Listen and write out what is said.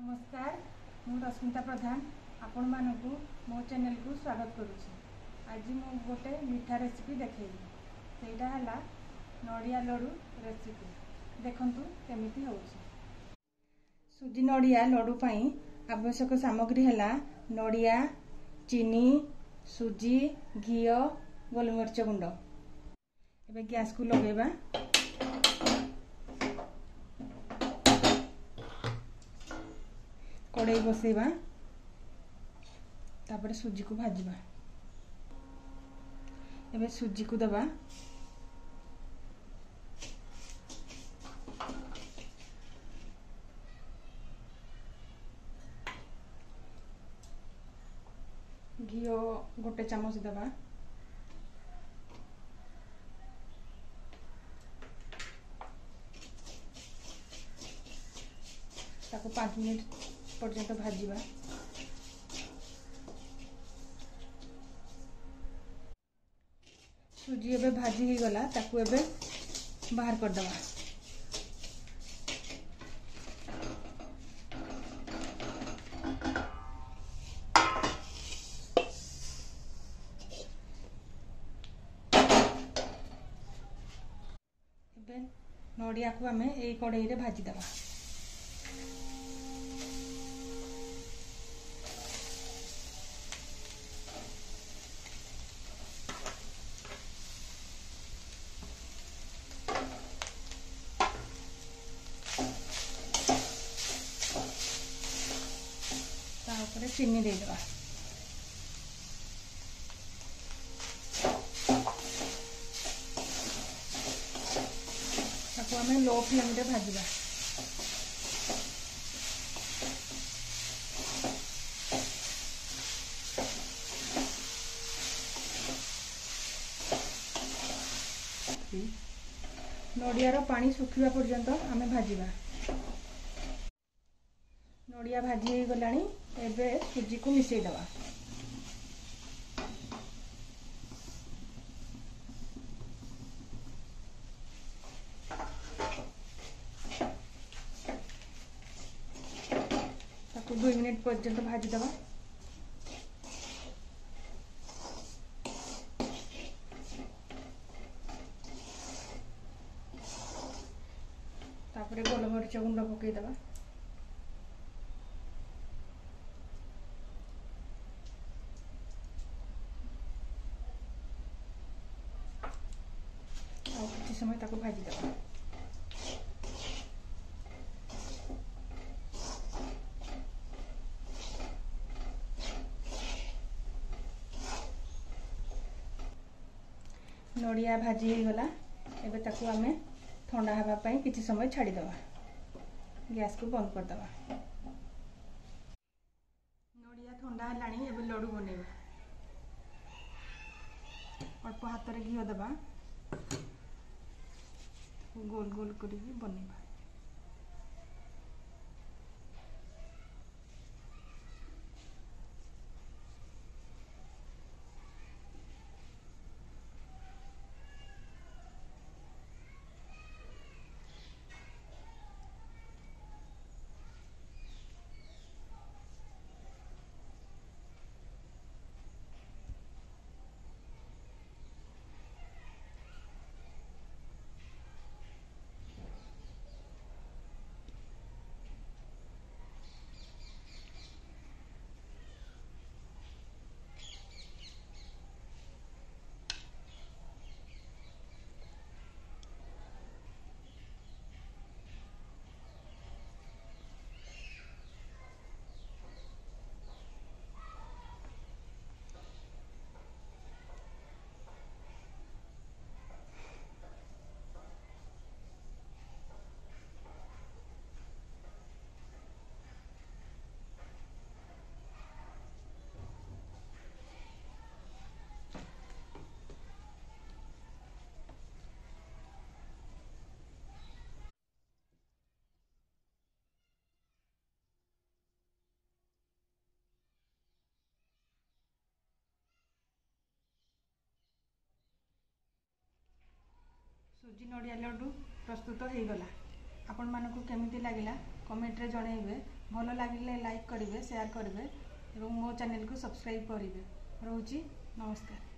नमस्कार मु रश्मिता प्रधान आपण मानकु मो चैनल को स्वागत करुछि। आज मु गोटे मीठा रेसिपी देखैली सेटा हला नड़िया लड्डू रेसिपी। देखंतु केमिति होउछि। सुजी नड़िया लड्डू पई आवश्यक सामग्री हला नड़िया, चीनी, सुजी, घिओ, गोलमरीच गुंड। एबे गैस को लगेबा। कड़ाई बसेबा तापर सुजी को भाजबा। एबे सुजी को दबा। घिओ गोटे चामच दबा। ताको 5 मिनट पर्यंत भाजवा। सुजी एबे भाजी ही गला ताको एबे बाहर कर दवा। एबे नड़िया को हमें एई कड़ाई रे भाजी दवा। तापर चीनी दे दवा। ताको हमें लो फ्लेम रे भाजवा। नड़ियार पानी सुखिबा पर्यंत आमे भाजवा। नड़िया भाजी हो गलानी। एबे सुजी को मिसई दवा। ताको 2 मिनट पर्यंत भाजी दवा। तापर गोलमरीच गुंड पकई दवा। किसी समय ताको भाजी दवा। नड़िया भाजी हो गला। एबे ताको आमे ठंडा हवा पई किछि समय छाड़ी दवा। गैस को बंद कर दवा। नड़िया ठंडा हलानी। एबे लड्डू बनेबा। अल्प हाथ रे घिओ दबा। गोल गोल करी बनेबा। सुजी नड़िया लड्डू प्रस्तुत हो गला। आपण मानकु केमिति लागिला कमेंट रे जणाइबे। भल लगे लाइक करेंगे, शेयर करेंगे और मो चैनल को सब्सक्राइब करेंगे। रोची नमस्कार।